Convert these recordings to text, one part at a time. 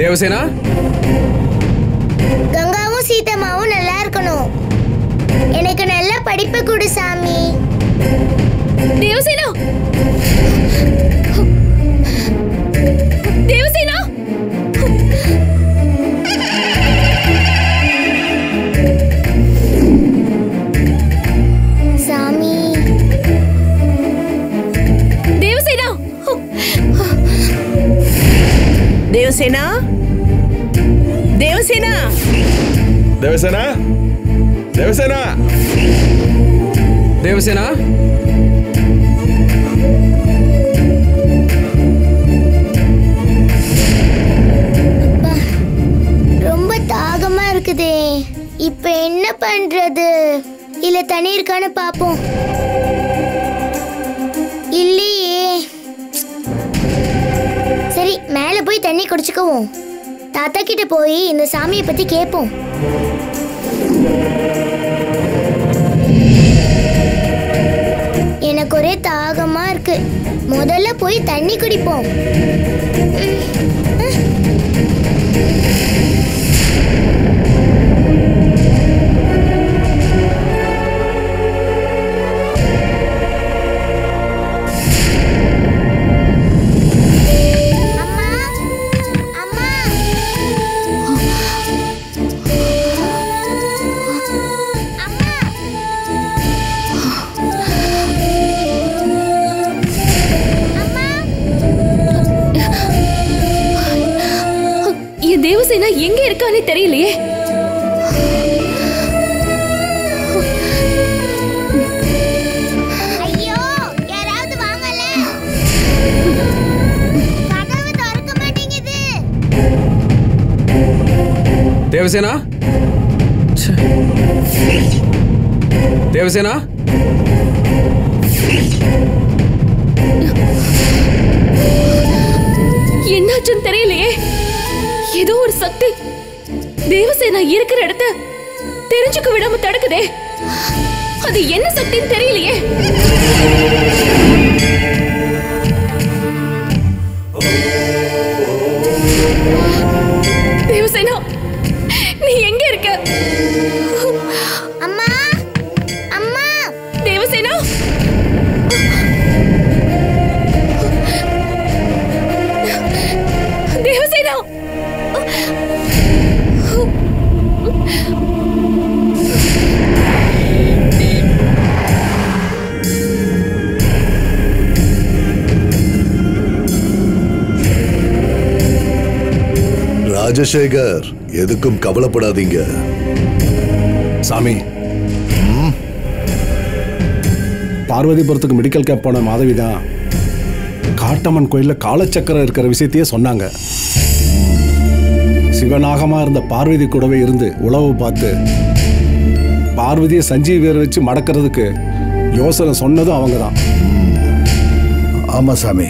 தேவசேனா, கங்காவும் சீதம்மாவும் நல்லா இருக்கணும். எனக்கு நல்ல படிப்பு கொடு சாமி. தேவசேனா, தேவசேனா, சாமி. தேவசேனா, தேவசேனா, தேவசேனா, தேவசேனா, தேவசேனா, தேவசேனா. ரொம்ப தாகமா இருக்குதே, இப்ப என்ன பண்றது? இல்ல தண்ணி இருக்கான்னு பாப்போம். இல்லையே. சரி, மேல போய் தண்ணி குடிச்சுக்குவோம். தாத்தா கிட்ட போய் இந்த சாமியை பத்தி கேட்போம். எனக்கு ஒரே தாகமா இருக்கு. முதல்ல போய் தண்ணி குடிப்போம். தேவசேனா எங்க இருக்கானே தெரியலையே. ஐயோ, யாராவது வாங்கல. கதவு திறக்க மாட்டேங்குது. தேவசேனா, தேவசேனா, என்னாச்சுன்னு தெரியலையே. ஏதோ ஒரு சக்தி தேவசேனா இருக்கிற இடத்த தெரிஞ்சுக்க விடாம தடுக்குதே. அது என்ன சக்தின்னு தெரியலையே. தேவசேனா, நீ எங்க இருக்க? அம்மா, அம்மா. தேவசேனா, தேவசேனா, ராஜசேகர், எதுக்கும் கவலைப்படாதீங்க. சாமி, பார்வதிபுரத்துக்கு மெடிக்கல் கேம்ப் போன மாதவி தான் காட்டம்மன் கோயிலில் காலச்சக்கரம் இருக்கிற விஷயத்தையே சொன்னாங்க. சிவநாகமா இருந்த பார்வதி கூடவே இருந்து உளவு பார்த்து பார்வதியை சஞ்சீவி வேற வச்சு மடக்கிறதுக்கு யோசனை சொன்னதும் அவங்க தான். ஆமா சாமி,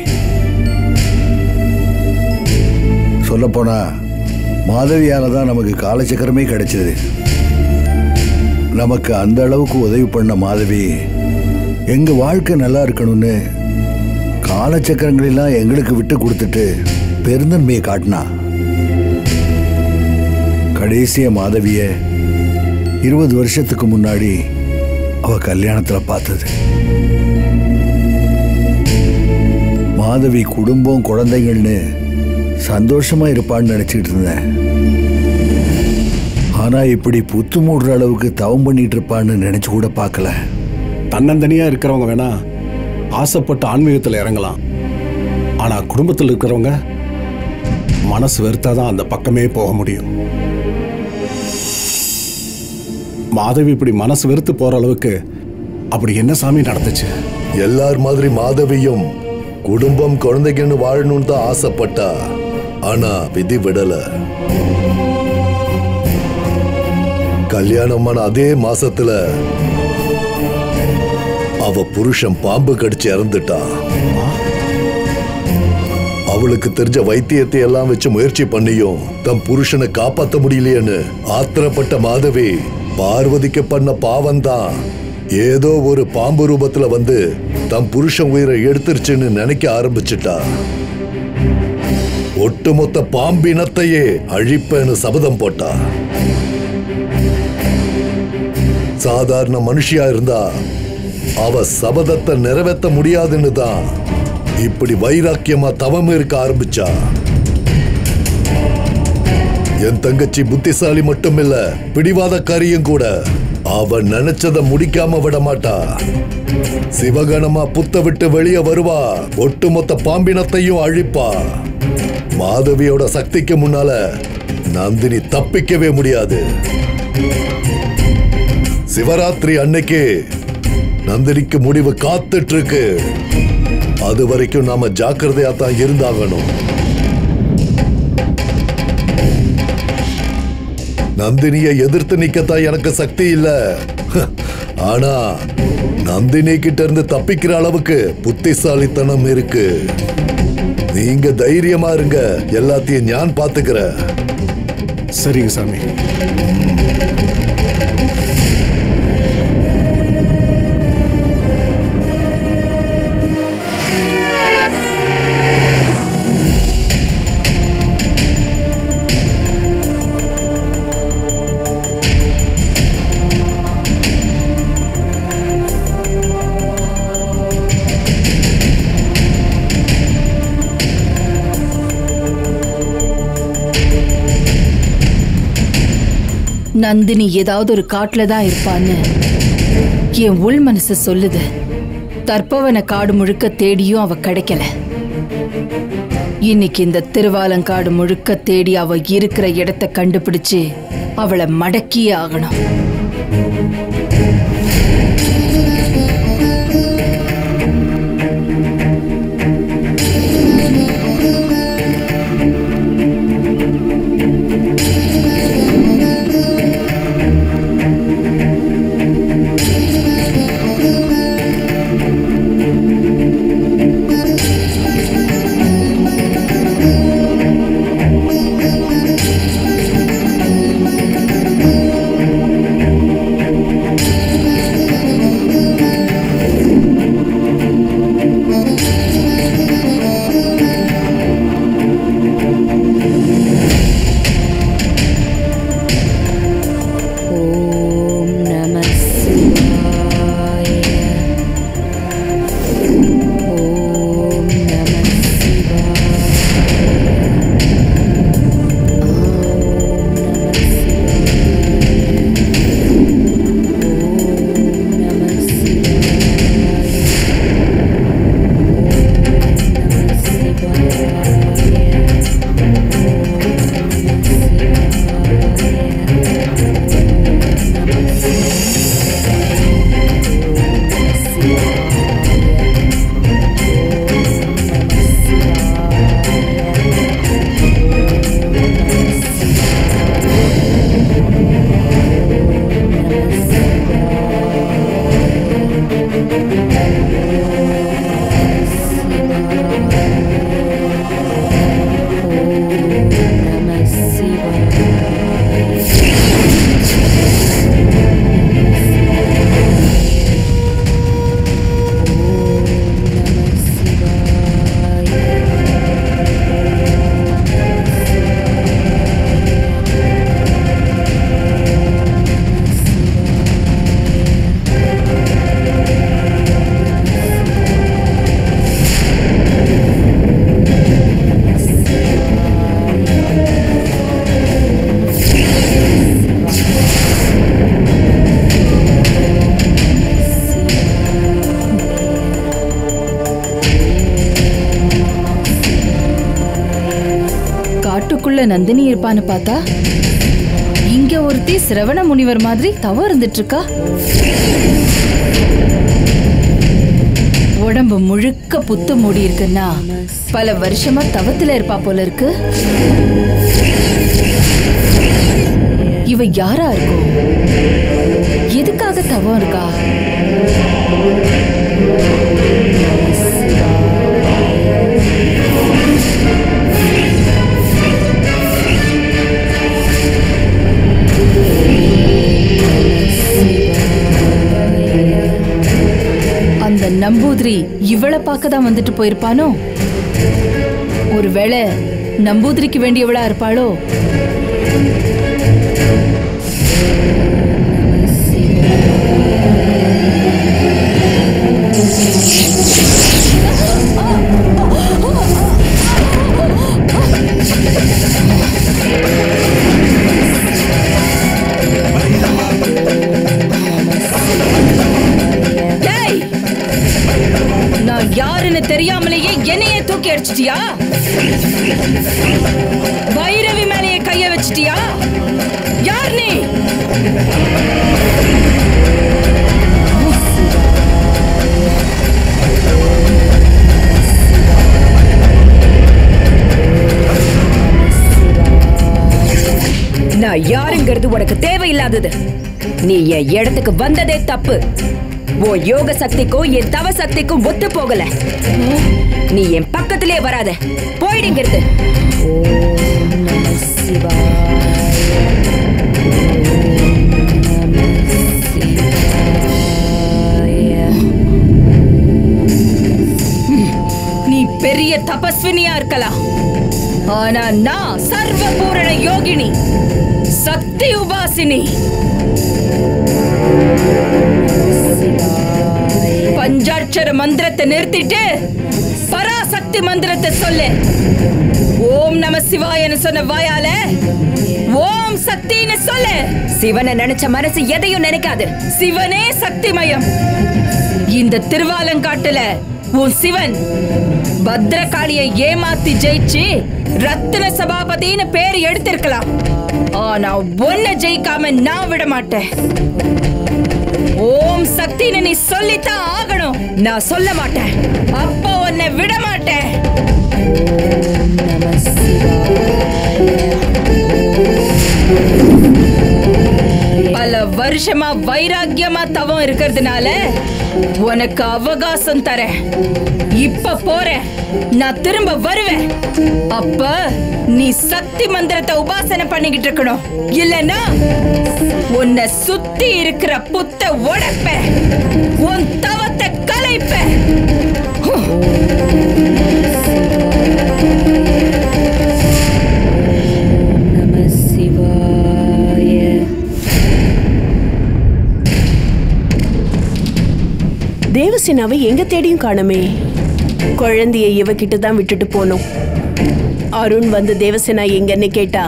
சொல்லப்போனா மாதவியால தான் நமக்கு காலச்சக்கரமே கிடைச்சது. நமக்கு அந்த அளவுக்கு உதவி பண்ண மாதவி எங்க வாழ்க்கை நல்லா இருக்கணும்னு காலச்சக்கரங்களெல்லாம் எங்களுக்கு விட்டு கொடுத்துட்டு பெருந்தன்மையை காட்டினா. கடைசிய மாதவிய 20 வருஷத்துக்கு முன்னாடி அவ கல்யாணத்துல பார்த்தது. மாதவி குடும்பம் குழந்தைகள்னு சந்தோஷமா இருப்பான்னு நினைச்சிட்டு இருந்தேன். ஆனா இப்படி புத்து மூடுற அளவுக்கு தவம் பண்ணிட்டு இருப்பான்னு நினைச்சு கூட பார்க்கல. தன்னந்தனியா இருக்கிறவங்க வேணா ஆசைப்பட்டு ஆன்மீகத்தில் இறங்கலாம். ஆனா குடும்பத்தில் இருக்கிறவங்க மனசு வெறுத்தாதான் அந்த பக்கமே போக முடியும். மாதவி இப்படி மனசு வெறுத்து போற அளவுக்கு அப்படி என்ன சாமி நடந்துச்சு? எல்லார் மாதிரி மாதவியும் குடும்பம் குழந்தைங்கன்னு வாழணும்னு தான் ஆசைப்பட்டா. ஆனா விதி விடல. கல்யாணமான அதே மாசத்துல அவ புருஷன் பாம்பு கடிச்சு இறந்துட்டா. அவளுக்கு தெரிஞ்ச வைத்தியத்தை எல்லாம் வச்சு முயற்சி பண்ணியும் தம் புருஷனை காப்பாற்ற முடியலையேன்னு ஆத்திரப்பட்ட மாதவி பார்வதிக்கு பண்ண பாவம்தான் ஏதோ ஒரு பாம்பு ரூபத்துல வந்து தம் புருஷன் உயிரை எடுத்துருச்சுன்னு நினைக்க ஆரம்பிச்சுட்டா. ஒட்டுமொத்த பாம்பினத்தையே அழிப்பேன்னு சபதம் போட்டா. சாதாரண மனுஷியா இருந்தா அவ சபதத்தை நிறைவேற்ற முடியாதுன்னு தான் இப்படி வைராக்கியமா தவம் இருக்க ஆரம்பிச்சா. என் தங்கச்சி புத்திசாலி மட்டும் இல்ல, பிடிவாதக்காரியும் கூட. அவ நினைச்சத முடிக்காம விட மாட்டா. சிவகணமா புத்த விட்டு வெளியே வருவா, ஒட்டுமொத்த பாம்பினத்தையும் அழிப்பா. மாதவியோட சக்திக்கு முன்னால நந்தினி தப்பிக்கவே முடியாது. சிவராத்திரி அன்னைக்கு நந்தினிக்கு முடிவு காத்துட்டு இருக்கு. அது வரைக்கும் நாம ஜாக்கிரதையா தான் இருந்தாகணும். நந்தினியை எதிர்த்து நிக்கத்தான் எனக்கு சக்தி இல்ல. ஆனா நந்தினி கிட்ட இருந்து தப்பிக்கிற அளவுக்கு புத்திசாலித்தனம் இருக்கு. நீங்க தைரியமா இருங்க, எல்லாத்தையும் நான் பாத்துக்கிறேன். சரிங்க சாமி. நந்தினி ஏதாவது ஒரு காட்டுல தான் இருப்பான்னு என் உள் மனசு சொல்லுது. தற்பவன காடு முழுக்க தேடியும் அவ கிடைக்கல. இன்னைக்கு இந்த திருவாலங்காடு முழுக்க தேடி அவ இருக்கிற இடத்தை கண்டுபிடிச்சு அவளை மடக்கியே ஆகணும். நந்தினி இருப்பான்னு பார்த்தா இங்க ஒருத்தி சிரவண முனிவர் மாதிரி தவம் இருந்துட்டு இருக்கா. உடம்பு முழுக்க புத்து மூடி இருக்குன்னா பல வருஷமா தவத்துல இருப்பா போல இருக்கு. இவ யாரா இருக்கும்? எதுக்காக தவம் இருக்கா? அந்த நம்பூதிரி இவளை பார்க்க தான் வந்துட்டு போயிருப்பானோ? ஒருவேளை நம்பூதிரிக்கு வேண்டியவளா இருப்பாளோ? நான் யாருன்னு தெரியாமலேயே என்னையே தூக்கி அடிச்சிட்டியா? பைரவி மேலேயே கைய வச்சிட்டியா? யார் நீ? நான் யாருங்கிறது உனக்கு தேவையில்லாதது. நீ என் இடத்துக்கு வந்ததே தப்பு. ஓ யோக சக்திக்கும் என் தவ சக்திக்கும் ஒத்து போகல. நீ என் பக்கத்திலே வராத, போயிடுங்கிறது. ஓம் நம சிவாய. நீ பெரிய தபஸ்வினியா இருக்கலாம், ஆனா நான் சர்வ பூரண யோகினி, சக்தி உபாசினி. பஞ்சாட்சர மந்திரத்தை நிறுத்திட்டு பராசக்தி மந்திரத்தை சொல்லு. ஓம் நம சிவாயன்னு சொன்ன வாயால ஓம் சக்தின்னு சொல்லு. சிவனை நினைச்ச மனசு எதையும் நினைக்காது. சிவனே சக்திமயம். இந்த திருவாலங்காட்டுல உன் சிவன் பத்ரகாளியை ஏமாத்தி ஜெயிச்சு ரத்தின சபாபதினு பேர் எடுத்திருக்கலாம். ஆனா ஒன்ன ஜெயிக்காம நான் விட மாட்டேன். ஓம் சக்தின்னு நீ சொல்லித்தான் ஆகணும். நான் சொல்ல மாட்டேன், அப்போ உன்னை விட மாட்டேன். ஓம் நம சிவாய. பல வருஷமா வைராக்கியமா தவம் இருக்கிறதுனால உனக்கு அவகாசம் தரேன். இப்ப போறேன், நான் திரும்ப வருவேன். அப்ப நீ சக்தி மந்திரத்தை உபாசனை பண்ணிக்கிட்டு இருக்கணும். இல்லன்னா உன்னை சுத்தி இருக்கிற புத்த உடைப்ப, உன் தவத்தை கலைப்ப. நம சிவாய. தேவசேனாவை எங்க தேடியும் காணுமே. குழந்தைய இவகிட்ட தான் விட்டுட்டு போனோம். அருண் வந்து தேவசேனா எங்கன்னு கேட்டா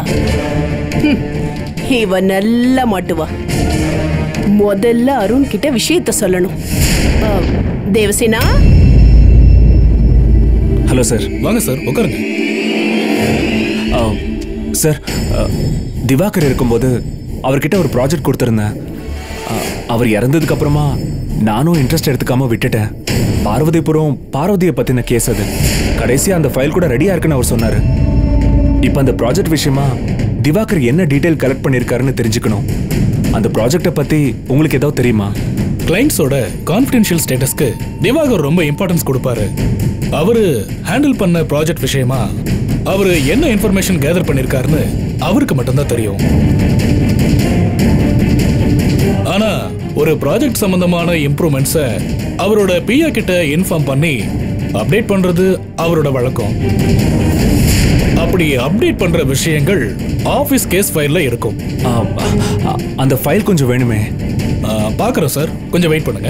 இவ நல்லா மாட்டுவா. முதல்ல அருண் கிட்ட விஷயத்த சொல்லணும். தேவசேனா. Hello sir. வாங்க சார், உட்காருங்க. சார், திவாகர் இருக்கும்போது அவர்கிட்ட ஒரு ப்ராஜெக்ட் கொடுத்துருந்தேன். அவர் இறந்ததுக்கு அப்புறமா நானும் இன்ட்ரெஸ்ட் எடுத்துக்காம விட்டுட்டேன். பார்வதியை பத்தின கேஸ் அது. கடைசியா அந்த ஃபைல் கூட ரெடியா இருக்குன்னு அவர் சொன்னாரு. இப்ப அந்த ப்ராஜெக்ட் விஷயமா திவாகர் என்ன டீடைல் கலெக்ட் பண்ணிருக்காருன்னு தெரிஞ்சுக்கணும். அந்த ப்ராஜெக்ட பத்தி உங்களுக்கு ஏதாவது தெரியுமா? கிளைண்ட்ஸோட கான்ஃபிடென்ஷியல் ஸ்டேட்டஸ்க்கு திவாகர் ரொம்ப இம்பார்ட்டன்ஸ் கொடுப்பாரு. அவரு ஹேண்டில் பண்ண ப்ராஜெக்ட் விஷயமா அவரு என்ன இன்ஃபர்மேஷன் கேதர் பண்ணிருக்காருன்னு அவருக்கு மட்டும்தான் தெரியும். ஆனா ஒரு ப்ராஜெக்ட் சம்பந்தமான இம்ப்ரூவ்மெண்ட்ஸை அவரோட பிஏ கிட்ட இன்ஃபார்ம் பண்ணி அப்டேட் பண்றது அவரோட வழக்கம். அப்படி அப்டேட் பண்ற விஷயங்கள் ஆபீஸ் கேஸ் ஃபைல்ல இருக்கும். அந்த ஃபைல் கொஞ்சம் வேணுமே. பார்க்குறோம் சார், கொஞ்சம் வெயிட் பண்ணுங்க.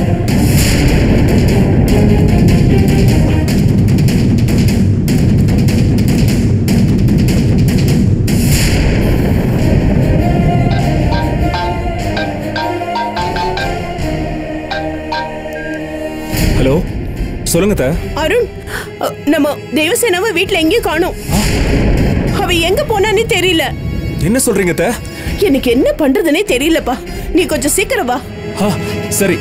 ஹலோ, சொல்லுங்க. அருண், நம்ம தேவசேனாவை வீட்டுல எங்கேயும் காணோம். அவ எங்க போனான்னு தெரியல. என்ன சொல்றீங்க? எனக்கு என்ன பண்றதுன்னே தெரியலப்பா. நீ கொஞ்சம் சீக்கிரம் வா. சரி.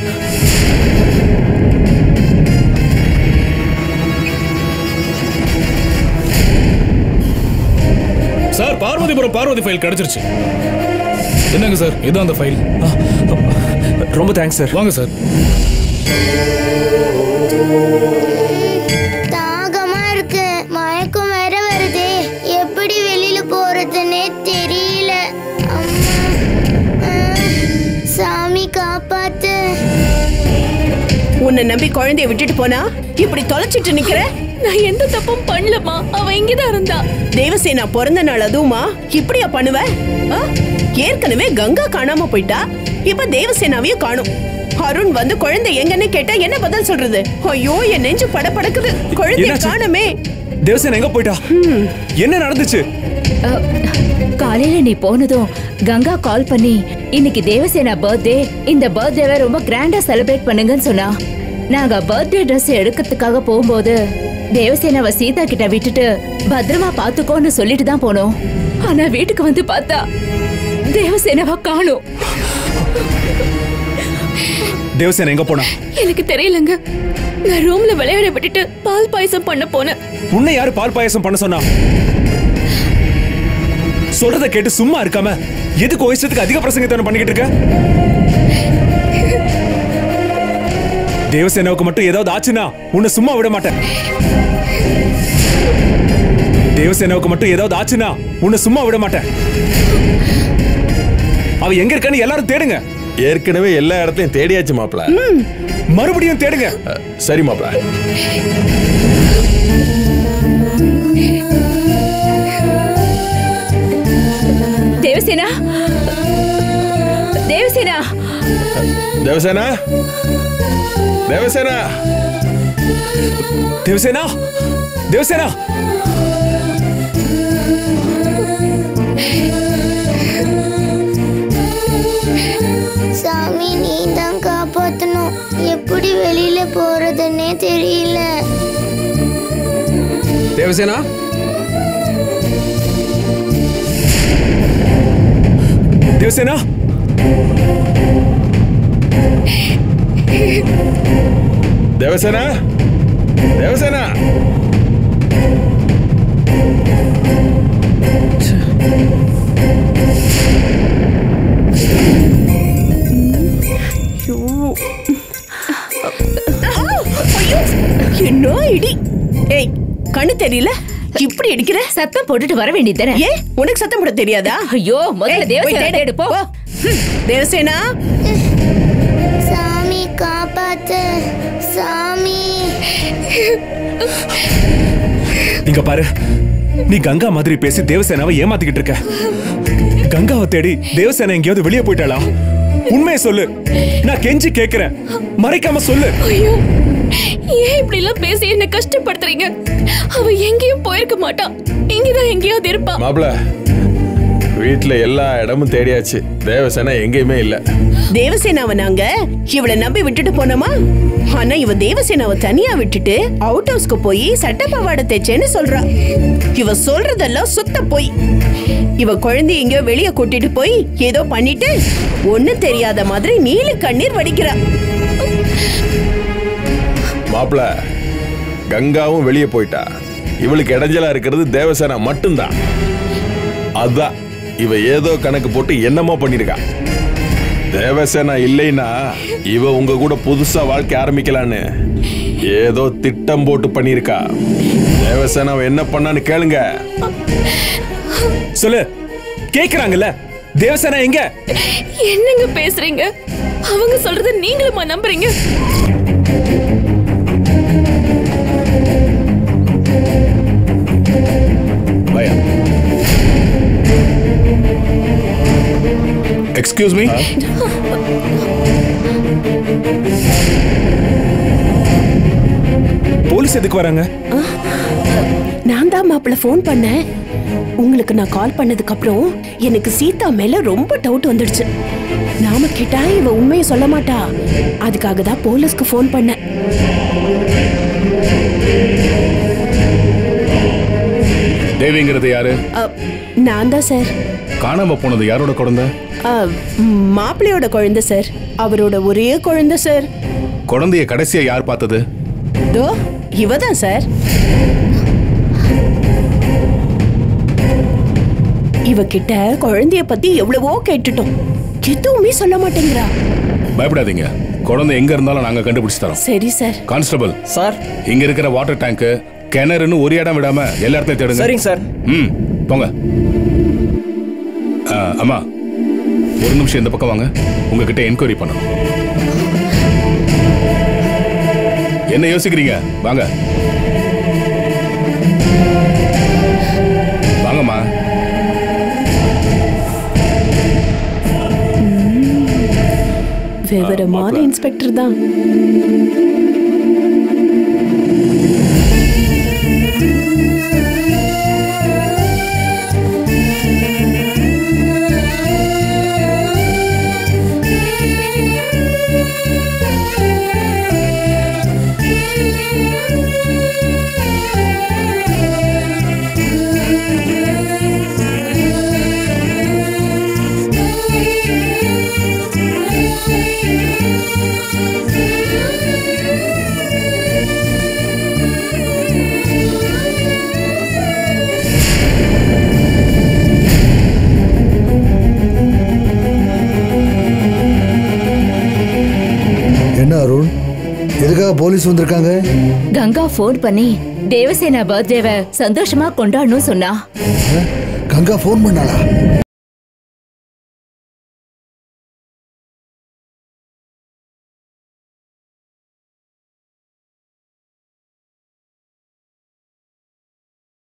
சார், பார்வதி ஃபைல் கிடைச்சிருச்சு. என்னங்க சார், இதான் அந்த ஃபைல். ரொம்ப தேங்க்ஸ் சார். வாங்க சார். தாகமா இருக்கு, மயக்கம் வேற வருதே. எப்படி வெளியில போறதுன்னே தெரியல. சாமி காப்பாத்து. உன்னை நம்பி குழந்தைய விட்டுட்டு போனா இப்படி தொலைச்சிட்டு நிக்கிற. நான் எந்த தப்பும் பண்ணலமா. அவ இங்கதான் இருந்தா. தேவசேனா பிறந்த நாள் அதுவுமா இப்படியா பண்ணுவ? ஏற்கனவே கங்கா காணாம போயிட்டா, இப்ப தேவசேனாவையும் காணும். அருண் வந்து குழந்தை எங்கன்னு கேட்டா என்ன பதில் சொல்றது? ஐயோ, என் நெஞ்சு படபடக்குது. குழந்தைய காணுமே. தேவசேனா எங்க போயிட்டா? என்ன நடந்துச்சு? காலையில நீ போனதும் கங்கா கால் பண்ணி இன்னைக்கு தேவசேனா பர்த்டே, இந்த பர்த்டேவை ரொம்ப கிராண்டா செலிப்ரேட் பண்ணுங்கன்னு சொன்னா. நாங்க பர்த்டே ட்ரெஸ் எடுக்கிறதுக்காக போகும்போது தேவசேனாவை சீதா கிட்ட விட்டுட்டு பத்திரமா பாத்துக்கோன்னு சொல்லிட்டு தான் போனோம். ஆனா வீட்டுக்கு வந்து பார்த்தா தேவசேனாவை காணோம். தேவசேனா எங்க போனா? எனக்கு தெரியலங்க. நான் ரூம்ல விளையாட விட்டுட்டு பால் பாயசம் பண்ண போனேன். உன்னை யாரு பால் பாயசம் பண்ண சொன்னா? சொல்றத கேட்டு சும்மா இருக்காம எதுக்கு இஷ்டத்துக்கு அதிக பிரசங்கத்தை பண்ணிக்கிட்டு இருக்க? தேவசேனாவுக்கு மட்டும் ஏதாவது ஆச்சுன்னா உன்னை சும்மா விட மாட்டேன். தேவசேனாவுக்கு மட்டும் ஏதாவது ஆச்சுன்னா உன்னை சும்மா விட மாட்டேன். அவ எங்க இருக்கான்னு எல்லாரும் தேடுங்க. ஏற்கனவே எல்லா இடத்தையும் தேடியாச்சு மாப்ள. மறுபடியும் தேடுங்க. சரி மாப்ள. தேவசேனா, தேவசேனா, தேவசேனா, தேவசேனா, தேவசேனா, தேவசேனா. சாமி, நீ தான் காப்பாத்தணும். எப்படி வெளியில போறதுன்னே தெரியல. தேவசேனா, தேவசேனா, தேவசேனா, தேவசேனா. என்ன இடி! ஏய், கண்ணு தெரியல, இப்படி அடிக்கிற? சத்தம் போட்டுட்டு வர வேண்டியதானே? ஏ, உனக்கு சத்தம் போட தெரியாதா? ஐயோ, முதல்ல தேவசேனா தேடு போ. தேவசேனா, சாமி காப்பாத்து. சாமி. இங்க பாரு, நீ கங்கா மாதிரி பேசி தேவசேனாவை ஏமாத்திக்கிட்டு இருக்க. கங்காவை தேடி தேவசேனா எங்கேயாவது வெளியே போயிட்டாளா? உண்மையை சொல்லு. நான் கெஞ்சி கேக்குறேன், மறைக்காம சொல்லு. ஐயோ, ஏன் இப்படி எல்லாம் பேசி என்ன கஷ்டப்படுத்துறீங்க? அவ எங்கேயும் போயிருக்க மாட்டா. இங்கதான் எங்கேயாவது இருப்பா. மாப்ள, வீட்டுல எல்லா இடமும் தேடியாச்சு. தேவசேனா எங்கேயுமே இல்ல. தேவசேனாவை நாங்க இவளை நம்பி விட்டுட்டு போனோமா? ஆனா இவ தேவசேனாவை தனியா விட்டுட்டு அவுட் ஹவுஸ்க்கு போய் சட்ட பாவாடை தைச்சேன்னு சொல்றா. இவ சொல்றதெல்லாம் சுத்த போய். இவ குழந்தை எங்கயோ வெளிய கூட்டிட்டு போய் ஏதோ பண்ணிட்டு ஒண்ணு தெரியாத மாதிரி நீல கண்ணீர் வடிக்கிறா. மாப்ள, கங்காவும் வெளியே போயிட்டா. இவளுக்கு இடைஞ்சலா இருக்கிறது தேவசேனா மட்டும்தான். அதான் இவ ஏதோ கணக்கு போட்டு என்னமோ பண்ணிருக்கா. தேவசேனா இல்லைன்னா இவ உங்க கூட புதுசா வாழ்க்கை ஆரம்பிக்கலான்னு ஏதோ திட்டம் போட்டு பண்ணிருக்கா. தேவசேனா என்ன பண்ணான்னு கேளுங்க. சொல்லு. கேக்குறாங்கல்ல, தேவசேனா எங்க? என்னங்க பேசுறீங்க? அவங்க சொல்றத நீங்களுமா நம்புறீங்க? Excuse me. போலீஸ் எதுக்கு வராங்க? நான் தான் மாப்பிள்ள ஃபோன் பண்ணேன். உங்களுக்கு நான் கால் பண்ணதுக்கு அப்புறம் எனக்கு சீதா மேல ரொம்ப டவுட் வந்துடுச்சு. நாம கேட்டா இவ உண்மையை சொல்ல மாட்டா. அதுக்காக தான் போலீஸ்க்கு ஃபோன் பண்ணேன். தேவிங்கிறது யாரு? நான் தான் சார். காணாம போனது யாரோட குழந்தை? மாப்பிள்ளையோட குழந்தை சார். அவரோட ஒரே குழந்தை சார். குழந்தைய கடைசியா யார் பார்த்தது? தோ இவதான் சார். இவகிட்ட குழந்தைய பத்தி எவ்வளவோ கேட்டுட்டோம், எதுவுமே சொல்ல மாட்டேங்கிறா. பயப்படாதீங்க, குழந்தை எங்க இருந்தாலும் நாங்க கண்டுபிடிச்சு தரோம். சரி சார். கான்ஸ்டபிள் சார், இங்க இருக்கிற வாட்டர் டேங்க், கிணறுன்னு ஒரு இடம் விடாம எல்லா இடத்தையும் தேடுங்க. சரிங்க சார். போங்க. அம்மா, ஒரு நிமிஷம் இந்த பக்கம் வாங்க. உங்ககிட்ட என்கொயரி பண்ணணும். என்ன யோசிக்கிறீங்க? வாங்க. திடமான இன்ஸ்பெக்டர் தான். என்ன அருண், எதுக்காக போலீஸ் வந்திருக்காங்க? கங்கா போன் பண்ணி தேவசேனா பர்த்டேவை சந்தோஷமா கொண்டாடணும் சொன்னா. கங்கா போன் பண்ணாளா?